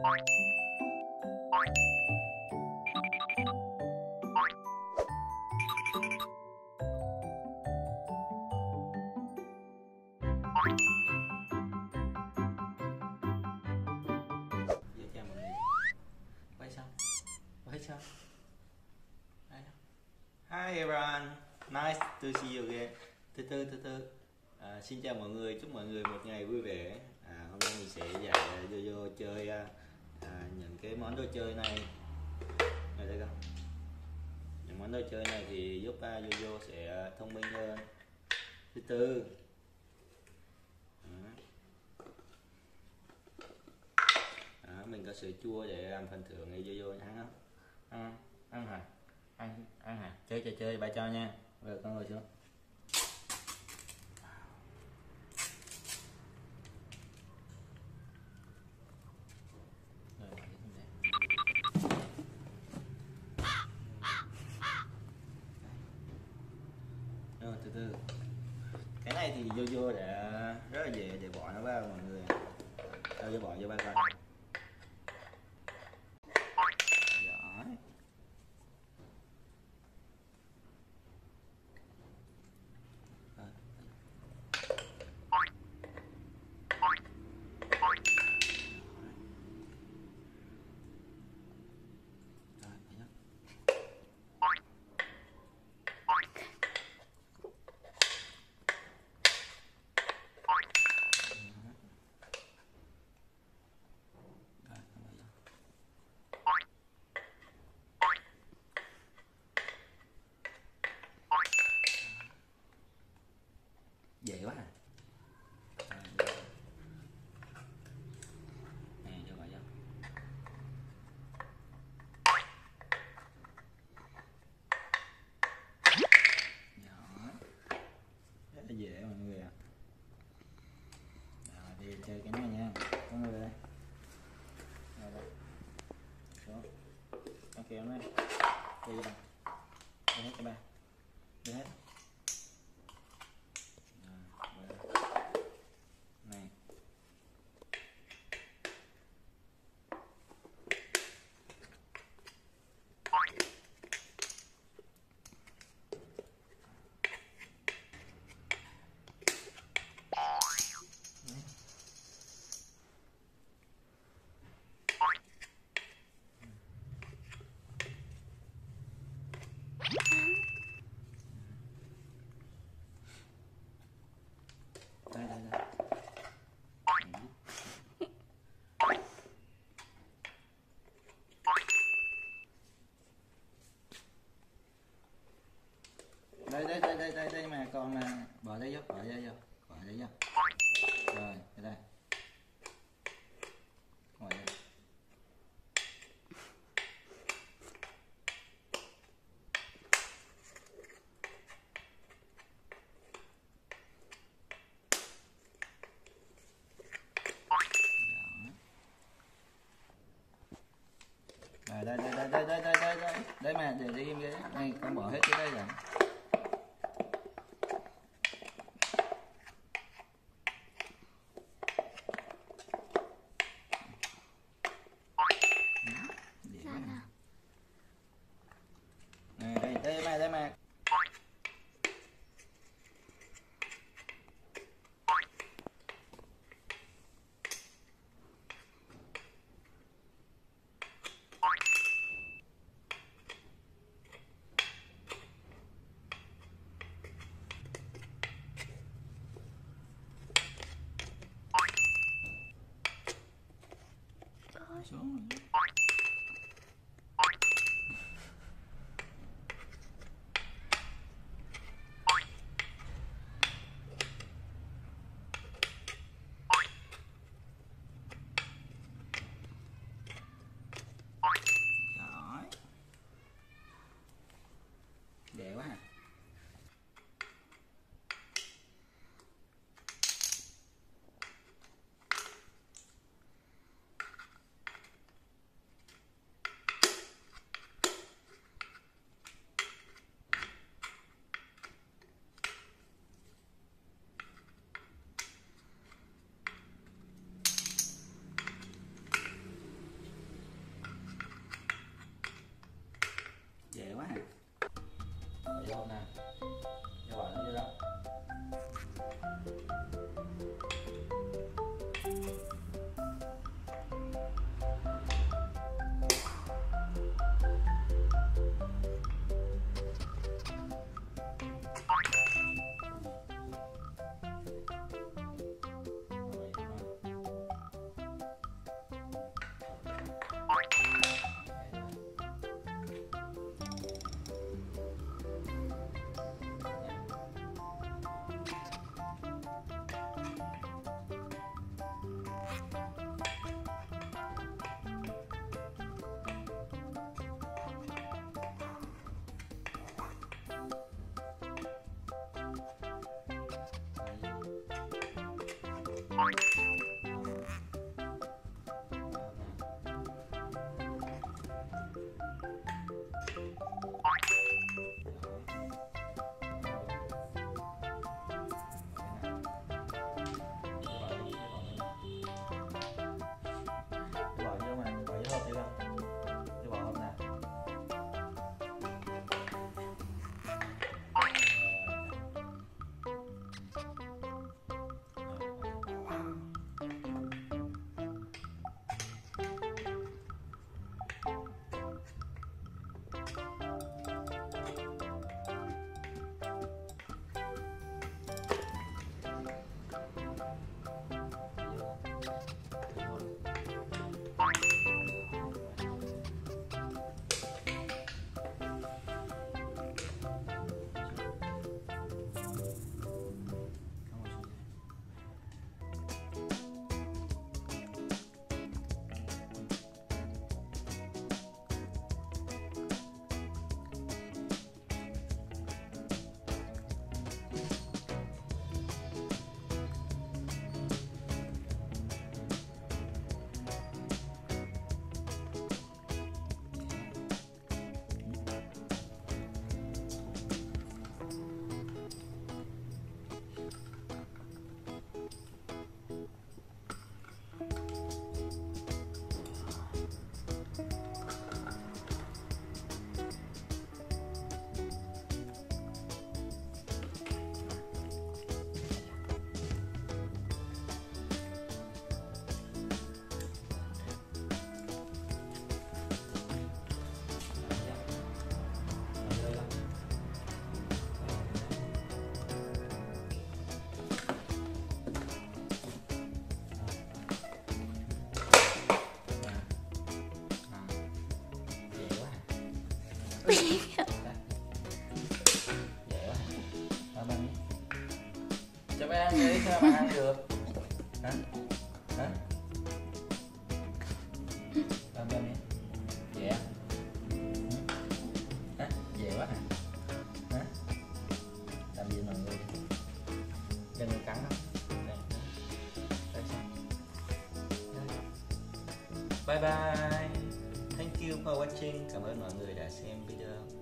chào mọi người. Quay xong. Hi everyone, nice to see you again. Từ từ. Xin chào mọi người, chúc mọi người một ngày vui vẻ. Hôm nay mình sẽ dạy YoYo chơi những cái món đồ chơi này. Đây đây không? Những món đồ chơi này thì giúp YoYo sẽ thông minh hơn. Từ từ. Mình có sữa chua để làm phần thưởng này YoYo ăn không? Ăn hả? Ăn hả? Chơi bà cho nha. Rồi con ngồi xuống. Rồi từ. Cái này thì YoYo đã rất là dễ để bỏ nó vào mọi người. Đâu bỏ vô ba con. Dễ quá à. Nè cho vào vô. Đó. Rất là dễ mọi người ạ. Rồi đi chơi cái này nha. Có người đây. Rồi đây. Xuống. Con kéo này. Đi vào. Đi hết cho ba. Đi hết. Này. Đây. Đây mà con mà bỏ đây vô. Rồi đây. Ngồi đây. Đây mà để đi im cái này con bỏ hết cái đây rồi. Đây mà. Xuống. Dễ quá à. vô hộp nào, vô bỏ nó vô đó. Dễ quá. Bạn ăn đi. Cho bạn ăn đi, sao bạn ăn được? Hả? Hả? Bạn ăn đi. Dễ. Hả? Dễ quá hả? Hả? Làm gì mọi người? Đừng có cắn không? Đây. Đây xong. Bye bye. Thank you for watching. Cảm ơn mọi người đã xem video.